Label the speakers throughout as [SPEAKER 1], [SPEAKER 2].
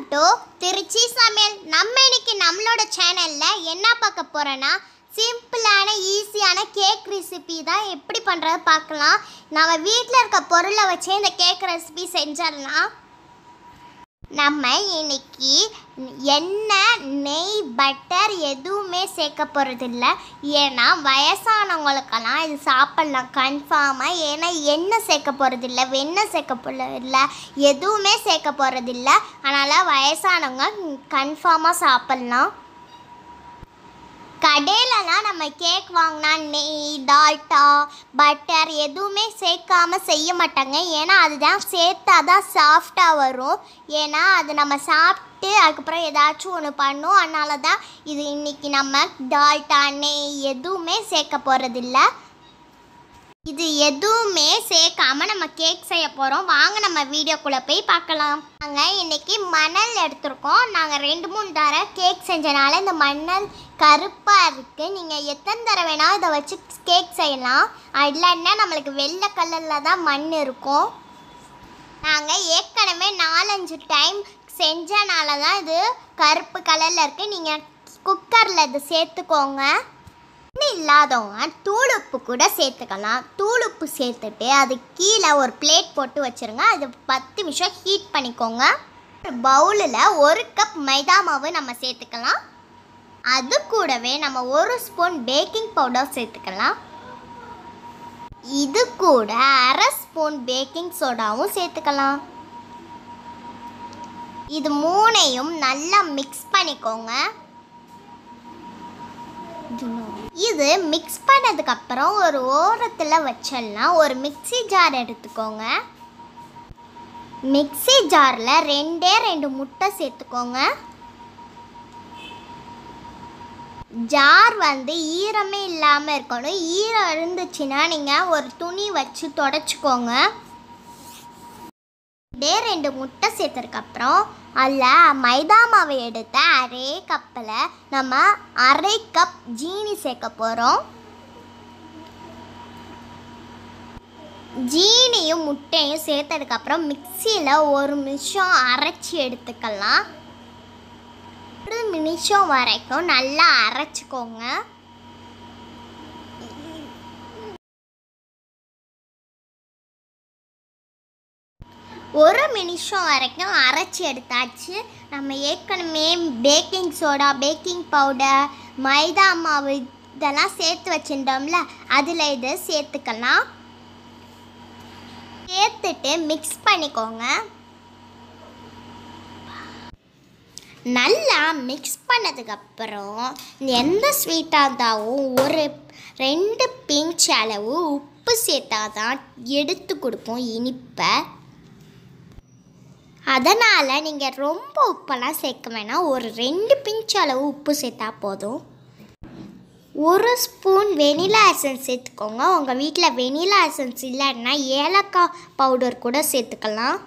[SPEAKER 1] To Trichy சமையல். நம்ம இன்னைக்கு நம்மளோட சேனலில் என்ன பார்க்க போகிறோன்னா, சிம்பிளான ஈஸியான கேக் ரெசிபி தான் எப்படி பண்ணுறது பார்க்கலாம். நம்ம வீட்டில் இருக்க பொருளை வச்சே இந்த கேக் ரெசிபி செஞ்சிடலாம். நம்ம இன்னைக்கு எண்ணெய், நெய், பட்டர் எதுவுமே சேர்க்க போகிறதில்ல. ஏன்னா வயசானவங்களுக்கெல்லாம் இது சாப்பிட்லாம் கன்ஃபார்மாக. ஏன்னா எண்ணெய் சேர்க்க போகிறதில்ல, வெண்ணெய் சேர்க்க போகிறதில்ல, எதுவுமே சேர்க்க போகிறதில்ல. அதனால் வயசானவங்க கன்ஃபார்மாக சாப்பிட்லாம். கடையிலலாம் நம்ம கேக் வாங்கினா நெய், டால்டா, பட்டர் எதுவுமே சேர்க்காமல் செய்ய மாட்டாங்க. ஏன்னா அதுதான் சேர்த்தா தான் சாஃப்டாக வரும். ஏன்னா அது நம்ம சாப்பிட்டு அதுக்கப்புறம் ஏதாச்சும் ஒன்று பண்ணும். அதனால தான் இது இன்றைக்கி நம்ம டால்டா, நெய் எதுவுமே சேர்க்க போகிறதில்ல. இது எதுவுமே சேர்க்காமல் நம்ம கேக் செய்ய போகிறோம். வாங்க நம்ம வீடியோக்குள்ளே போய் பார்க்கலாம். நாங்கள் இன்றைக்கி மணல் எடுத்துருக்கோம். நாங்கள் 2-3 தடவை கேக் செஞ்சனால இந்த மணல் கருப்பாக இருக்குது. நீங்கள் எத்தனை தடவை வேணால் இதை வச்சு கேக் செய்யலாம். இல்லைன்னா நம்மளுக்கு வெள்ளை கலரில் தான் மண் இருக்கும். நாங்கள் ஏற்கனவே 4-5 டைம் செஞ்சனால தான் இது கருப்பு கலரில் இருக்குது. நீங்கள் குக்கரில் இது சேர்த்துக்கோங்க. இல்லாதவங்க தூள் உப்பு கூட சேர்த்துக்கலாம். தூள் உப்பு சேர்த்துட்டு அது கீழே ஒரு பிளேட் போட்டு வச்சுருங்க. அது 10 நிமிஷம் ஹீட் பண்ணிக்கோங்க. ஒரு பவுலில் 1 கப் மைதா மாவு நம்ம சேர்த்துக்கலாம். அது கூடவே நம்ம 1 ஸ்பூன் பேக்கிங் பவுடர் சேர்த்துக்கலாம். இது கூட 1/2 ஸ்பூன் பேக்கிங் சோடாவும் சேர்த்துக்கலாம். இது 3ஐயும் நல்லா மிக்ஸ் பண்ணிக்கோங்க. இது மிக்ஸ் பண்ணதுக்கப்புறம் ஒரு ஓரத்தில் வச்சிடலாம். ஒரு மிக்ஸி ஜார் எடுத்துக்கோங்க. மிக்ஸி ஜாரில் 2 முட்டை சேர்த்துக்கோங்க. ஜார் ஈரமே இல்லாமல் இருக்கணும். ஈரம் இருந்துச்சுன்னா நீங்கள் ஒரு துணி வச்சு தொடச்சிக்கோங்க. 2 முட்டை சேர்த்ததுக்கப்புறம் அதில் மைதா மாவை எடுத்து 1/2 கப்பில் நம்ம 1/2 கப் ஜீனி சேர்க்க போகிறோம். ஜீனியும் முட்டையும் சேர்த்ததுக்கப்புறம் மிக்சியில் 1 நிமிஷம் அரைச்சி எடுத்துக்கலாம். 1 நிமிஷம் வரைக்கும் நல்லா அரைச்சிக்கோங்க. ஒரு நிமிஷம் வரைக்கும் அரைச்சி எடுத்தாச்சு. நம்ம ஏற்கனவே baking soda, baking powder, maida மாவு இதெல்லாம் சேர்த்து வச்சுட்டோம்ல, அதில் இதை சேர்த்துக்கலாம். சேர்த்துட்டு மிக்ஸ் பண்ணிக்கோங்க. நல்லா மிக்ஸ் பண்ணதுக்கப்புறம் எந்த ஸ்வீட்டாக இருந்தாலும் ஒரு 2 பிஞ்ச் அளவு உப்பு சேர்த்தா தான் எடுத்து கொடுக்கும் இனிப்பை. அதனால் நீங்கள் ரொம்ப உப்பெல்லாம் சேர்க்க வேணாம். ஒரு 2 பிஞ்ச் அளவு உப்பு சேர்த்தா போதும். 1 ஸ்பூன் வெனிலா எசன்ஸ் சேர்த்துக்கோங்க. உங்கள் வீட்டில் வெனிலா எசன்ஸ் இல்லைன்னா ஏலக்காய் பவுடர் கூட சேர்த்துக்கலாம்.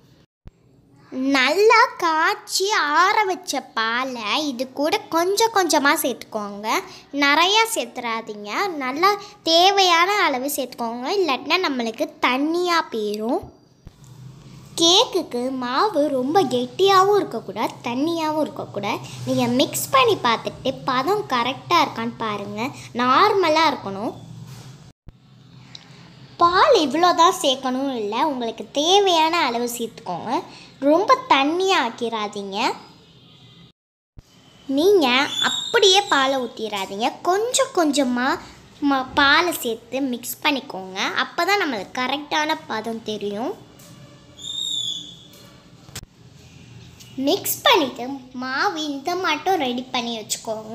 [SPEAKER 1] நல்லா காய்ச்சி ஆற வச்ச பாலை இது கூட கொஞ்சம் கொஞ்சமாக சேர்த்துக்கோங்க. நிறையா சேர்த்துறாதீங்க. நல்லா தேவையான அளவு சேர்த்துக்கோங்க. இல்லாட்டினா நம்மளுக்கு தண்ணியாக போயிடும். கேக்குக்கு மாவு ரொம்ப கெட்டியாகவும் இருக்கக்கூடாது, தண்ணியாகவும் இருக்கக்கூடாது. நீங்கள் மிக்ஸ் பண்ணி பார்த்துட்டு பதம் கரெக்டாக இருக்கான்னு பாருங்கள். நார்மலாக இருக்கணும். பால் இவ்வளோ தான் சேர்க்கணும் இல்லை, உங்களுக்கு தேவையான அளவு சேர்த்துக்கோங்க. ரொம்ப தண்ணியாக ஆக்கிடாதீங்க. நீங்கள் அப்படியே பாலை ஊற்றிடாதீங்க. கொஞ்சம் கொஞ்சமாக பாலை சேர்த்து மிக்ஸ் பண்ணிக்கோங்க. அப்போ தான் நம்மளுக்கு கரெக்டான பதம் தெரியும். மிக்ஸ் பண்ணிவிட்டு மாவு இந்த மட்டும் ரெடி பண்ணி வச்சுக்கோங்க.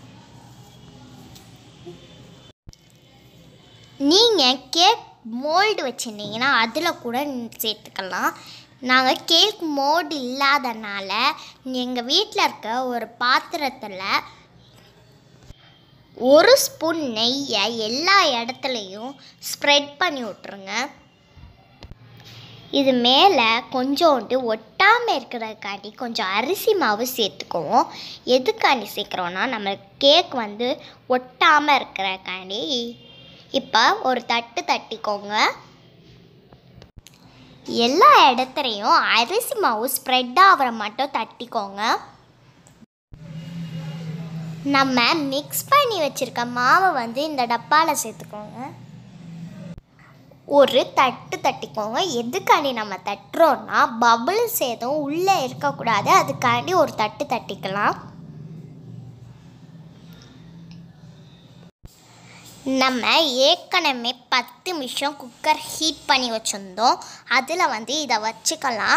[SPEAKER 1] நீங்கள் கேக் மோல்டு வச்சுருந்தீங்கன்னா அதில் கூட சேர்த்துக்கலாம். நாங்கள் கேக் மோல்டு இல்லாதனால எங்கள் வீட்டில் இருக்க ஒரு பாத்திரத்தில் 1 ஸ்பூன் நெய்யை எல்லா இடத்துலையும் ஸ்ப்ரெட் பண்ணி விட்ருங்க. இது மேலே கொஞ்சோண்டு ஒட்டாமல் இருக்கிறதுக்காண்டி கொஞ்சம் அரிசி மாவு சேர்த்துக்குவோம். எதுக்காண்டி சேர்க்குறோன்னா நம்மளுக்கு கேக் ஒட்டாமல் இருக்கிறதுக்காண்டி. இப்போ ஒரு தட்டு தட்டிக்கோங்க. எல்லா இடத்துலையும் அரிசி மாவு ஸ்ப்ரெட் ஆகிற மட்டும் தட்டிக்கோங்க. நம்ம மிக்ஸ் பண்ணி வச்சுருக்க மாவை வந்து இந்த டப்பாவில் சேர்த்துக்கோங்க. ஒரு தட்டு தட்டிக்கோங்க. எதுக்காண்டி நம்ம தட்டுறோன்னா பபிள்ஸ் எதுவும் உள்ளே இருக்கக்கூடாது, அதுக்காண்டி ஒரு தட்டு தட்டிக்கலாம். நம்ம ஏற்கனவே 10 நிமிஷம் குக்கர் ஹீட் பண்ணி வச்சுருந்தோம், அதில் வந்து இதை வச்சுக்கலாம்.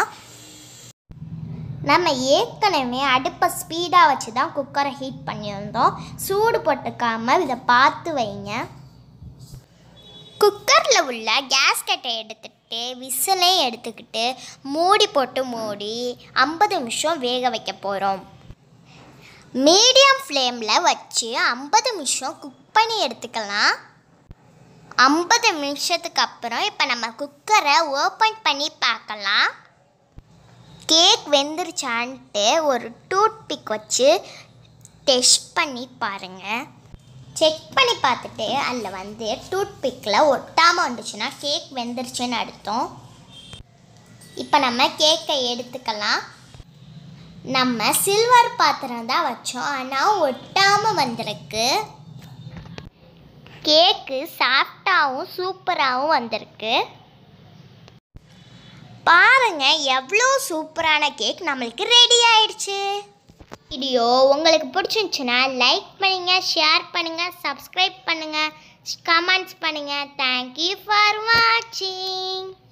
[SPEAKER 1] நம்ம ஏற்கனவே அடுப்பை ஸ்பீடாக வச்சு தான் குக்கரை ஹீட் பண்ணியிருந்தோம். சூடு போட்டுக்காமல் இதை பார்த்து வைங்க. குக்கரில் உள்ள கேஸ்கட்டை எடுத்துகிட்டு விசிலையும் எடுத்துக்கிட்டு மூடி போட்டு மூடி 50 நிமிஷம் வேக வைக்க போகிறோம். மீடியம் ஃப்ளேமில் வச்சு 50 நிமிஷம் குக் பண்ணி எடுத்துக்கலாம். 50 நிமிஷத்துக்கு அப்புறம் இப்போ நம்ம குக்கரை ஓப்பன் பண்ணி பார்க்கலாம். கேக் வெந்துருச்சான்ட்டு ஒரு டூத் பிக் வச்சு டெஸ்ட் பண்ணி பாருங்கள். செக் பண்ணி பார்த்துட்டு அதில் வந்து டூத் பிக்கில் ஒட்டாமல் வந்துச்சுன்னா கேக் வெந்துருச்சுன்னு அர்த்தம். இப்போ நம்ம கேக்கை எடுத்துக்கலாம். நம்ம சில்வர் பாத்திரம் தான் வச்சோம், ஆனால் ஒட்டாமல் வந்திருக்கு. கேக்கு சாஃப்டாகவும் சூப்பராகவும் வந்திருக்கு. பாருங்கள், எவ்வளோ சூப்பரான கேக் நம்மளுக்கு ரெடி ஆயிடுச்சு. வீடியோ உங்களுக்கு பிடிச்சிருந்துச்சுன்னா லைக் பண்ணுங்கள், ஷேர் பண்ணுங்கள், சப்ஸ்கிரைப் பண்ணுங்கள், கமெண்ட்ஸ் பண்ணுங்கள். தேங்க்யூ ஃபார் வாட்சிங்.